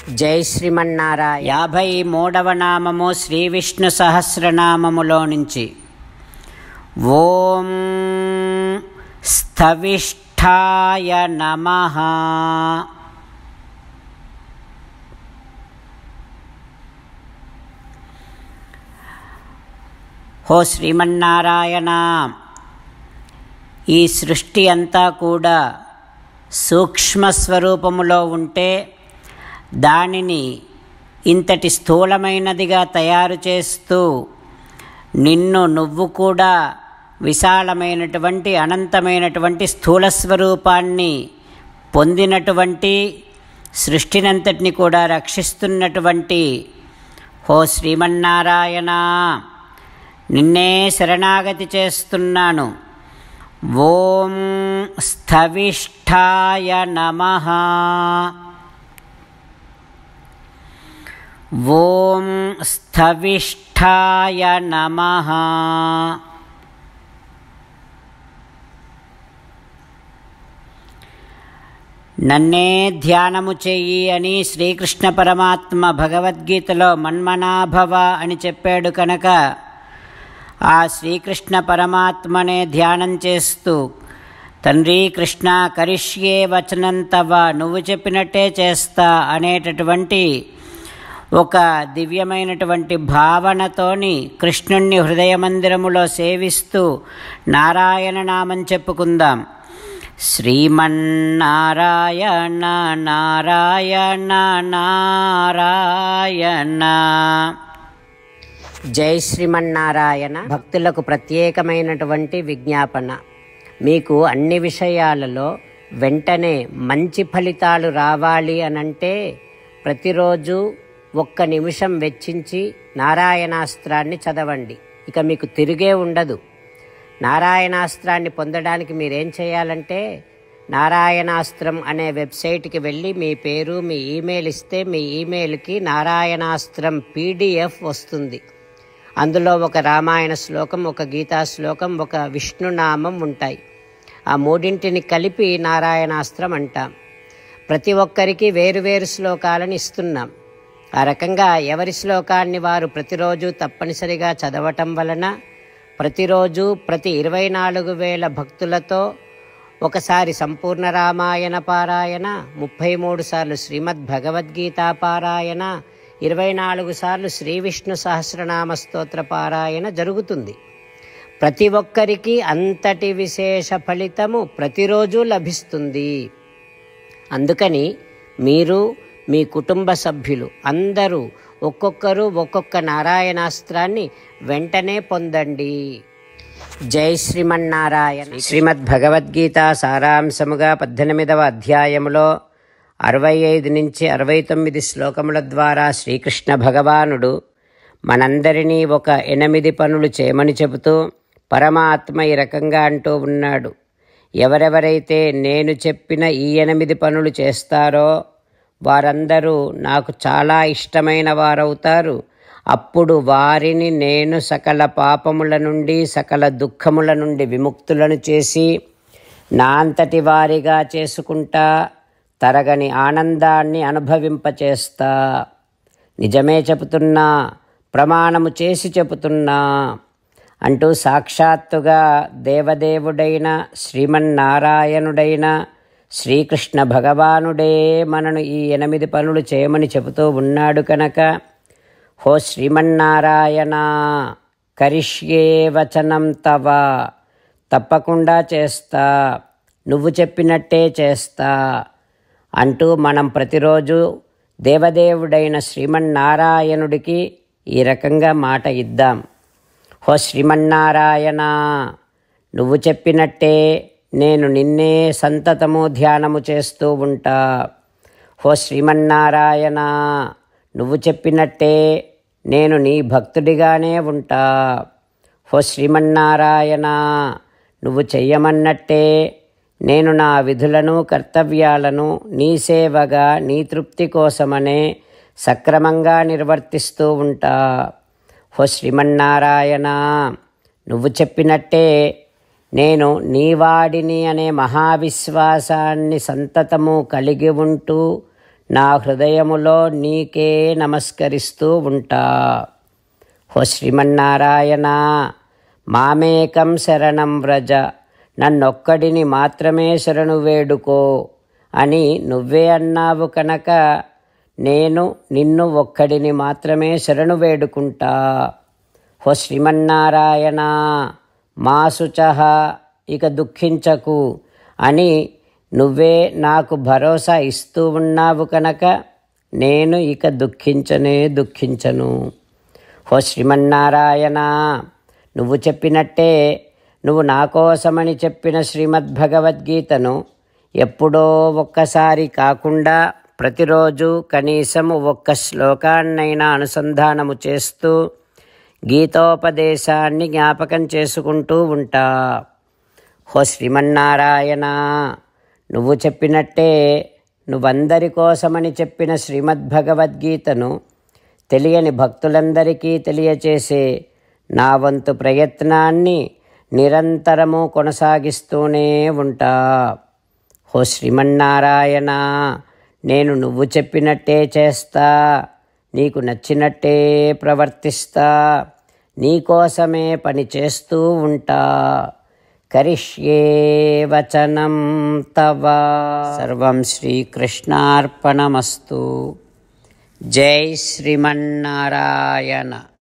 జై శ్రీమన్నారాయణ. 53వ నామము శ్రీ విష్ణు సహస్రనామములో నుంచి ఓం స్థవిష్ఠాయ నమః. ఓ శ్రీమన్నారాయణ, ఈ సృష్టి అంతా కూడా సూక్ష్మస్వరూపములో ఉంటే దానిని ఇంతటి స్థూలమైనదిగా తయారు చేస్తూ నువ్వు కూడా విశాలమైనటువంటి అనంతమైనటువంటి స్థూల స్వరూపాన్ని పొందినటువంటి సృష్టినంతటిని కూడా రక్షిస్తున్నటువంటి ఓ శ్రీమన్నారాయణ, నిన్నే శరణాగతి చేస్తున్నాను. ఓం స్థవిష్ఠాయ నమః. ఓం స్థవిష్ఠాయ నమః. నన్నే ధ్యానము చెయ్యి అని శ్రీకృష్ణ పరమాత్మ భగవద్గీతలో మన్మనాభవ అని చెప్పాడు కనుక ఆ శ్రీకృష్ణ పరమాత్మనే ధ్యానం చేస్తూ, తండ్రి కృష్ణ కరిష్యే వచనం తవ, నువ్వు చెప్పినట్టే చేస్తా అనేటటువంటి ఒక దివ్యమైనటువంటి భావనతోని కృష్ణుణ్ణి హృదయ మందిరములో సేవిస్తూ నారాయణ నామం చెప్పుకుందాం. శ్రీమన్నారాయణ నారాయణ నారాయణ. జై శ్రీమన్నారాయణ. భక్తులకు ప్రత్యేకమైనటువంటి విజ్ఞాపన. మీకు అన్ని విషయాలలో వెంటనే మంచి ఫలితాలు రావాలి అనంటే ప్రతిరోజు 1 నిమిషం వెచ్చించి నారాయణాస్త్రాన్ని చదవండి. ఇక మీకు తిరిగే ఉండదు. నారాయణాస్త్రాన్ని పొందడానికి మీరేం చేయాలంటే నారాయణాస్త్రం అనే వెబ్సైట్కి వెళ్ళి మీ పేరు మీ ఈమెయిల్ ఇస్తే మీ ఈమెయిల్కి నారాయణాస్త్రం PDF వస్తుంది. అందులో ఒక రామాయణ శ్లోకం, ఒక గీతా శ్లోకం, ఒక విష్ణునామం ఉంటాయి. ఆ మూడింటిని కలిపి నారాయణాస్త్రం అంటాం. ప్రతి ఒక్కరికి వేరువేరు శ్లోకాలను ఇస్తున్నాం. ఆ రకంగా ఎవరి శ్లోకాన్ని వారు ప్రతిరోజు తప్పనిసరిగా చదవటం వలన ప్రతిరోజు ప్రతి 24,000 భక్తులతో ఒకసారి సంపూర్ణ రామాయణ పారాయణ, 33 సార్లు శ్రీమద్ భగవద్గీత పారాయణ, 24 సార్లు శ్రీ విష్ణు సహస్రనామ స్తోత్ర పారాయణ జరుగుతుంది. ప్రతి ఒక్కరికి అంతటి విశేష ఫలితము ప్రతిరోజు లభిస్తుంది. అందుకని మీరు మీ కుటుంబ సభ్యులు అందరూ ఒక్కొక్కరు ఒక్కొక్క నారాయణాస్త్రాన్ని వెంటనే పొందండి. జై శ్రీమన్నారాయణ. శ్రీమద్ భగవద్గీత సారాంశముగా 18వ అధ్యాయములో 65 నుంచి 69 శ్లోకముల ద్వారా శ్రీకృష్ణ భగవానుడు మనందరినీ ఒక 8 పనులు చేయమని చెబుతూ పరమాత్మ ఈ రకంగా అంటూ ఉన్నాడు. ఎవరెవరైతే నేను చెప్పిన ఈ 8 పనులు చేస్తారో వారందరూ నాకు చాలా ఇష్టమైన వారవుతారు. అప్పుడు వారిని నేను సకల పాపముల నుండి సకల దుఃఖముల నుండి విముక్తులను చేసి నా అంతటి వారిగా చేసుకుంటా, తరగని ఆనందాన్ని అనుభవింపచేస్తా. నిజమే చెబుతున్నా, ప్రమాణము చేసి చెబుతున్నా అంటూ సాక్షాత్తుగా దేవదేవుడైన శ్రీమన్నారాయణుడైన శ్రీకృష్ణ భగవానుడే మనను ఈ 8 పనులు చేయమని చెబుతూ ఉన్నాడు కనుక హో శ్రీమన్నారాయణ కరిష్యే వచనం తవ, తప్పకుండా చేస్తా, నువ్వు చెప్పినట్టే చేస్తా అంటూ మనం ప్రతిరోజు దేవదేవుడైన శ్రీమన్నారాయణుడికి ఈ రకంగా మాట ఇద్దాం. హో శ్రీమన్నారాయణ, నువ్వు చెప్పినట్టే నేను నిన్నే సంతతము ధ్యానము చేస్తూ ఉంటా. హో శ్రీమన్నారాయణ, నువ్వు చెప్పినట్టే నేను నీ భక్తుడిగానే ఉంటా. హో శ్రీమన్నారాయణ, నువ్వు చెయ్యమన్నట్టే నేను నా విధులను కర్తవ్యాలను నీ సేవగా నీ తృప్తి కోసమనే సక్రమంగా నిర్వర్తిస్తూ ఉంటా. హో శ్రీమన్నారాయణ, నువ్వు చెప్పినట్టే నేను నీవాడిని అనే మహావిశ్వాసాన్ని సంతతము కలిగి ఉంటూ నా హృదయములో నీకే నమస్కరిస్తూ ఉంటా. ఓ శ్రీమన్నారాయణ, మామేకం శరణం వ్రజ, నన్నొక్కడిని మాత్రమే శరణు వేడుకో అని నువ్వే అన్నావు కనుక నేను నిన్ను ఒక్కడిని మాత్రమే శరణు వేడుకుంటా. ఓ శ్రీమన్నారాయణ, మా శుచః, ఇక దుఃఖించకు అని నువ్వే నాకు భరోసా ఇస్తూ ఉన్నావు కనుక నేను ఇక దుఃఖించను. ఓ శ్రీమన్నారాయణ, నువ్వు చెప్పినట్టే నువ్వు నా కోసమని చెప్పిన శ్రీమద్భగవద్గీతను ఎప్పుడో ఒక్కసారి కాకుండా ప్రతిరోజు కనీసము ఒక్క శ్లోకాన్నైనా అనుసంధానము చేస్తూ గీతోపదేశాన్ని జ్ఞాపకం చేసుకుంటూ ఉంటా. ఓ శ్రీమన్నారాయణ, నువ్వు చెప్పినట్టే నువ్వందరి కోసమని చెప్పిన శ్రీమద్భగవద్గీతను తెలియని భక్తులందరికీ తెలియచేసే నా వంతు ప్రయత్నాన్ని నిరంతరము కొనసాగిస్తూనే ఉంటా. ఓ శ్రీమన్నారాయణ, నేను నువ్వు చెప్పినట్టే చేస్తా, నీకు నచ్చినట్టే ప్రవర్తిస్తా, నీకోసమే పని చేస్తూ ఉంటా. కరిష్యే వచనం తవ. సర్వం శ్రీకృష్ణార్పణమస్తు. జై శ్రీమన్నారాయణ.